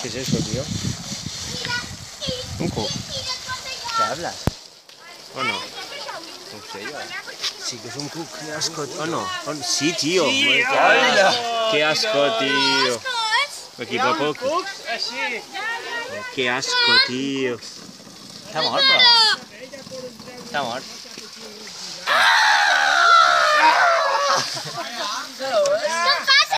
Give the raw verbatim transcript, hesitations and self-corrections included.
¿Qué es eso, tío? ¿Un cook? ¿Qué hablas? ¿O no? No sé yo. Sí que es un cook, qué asco, ¿o no? ¿O no? Sí, tío. Sí, qué, hola. Qué asco, tío. Aquí va poco. Qué asco, tío. Està mort, però. Està mort.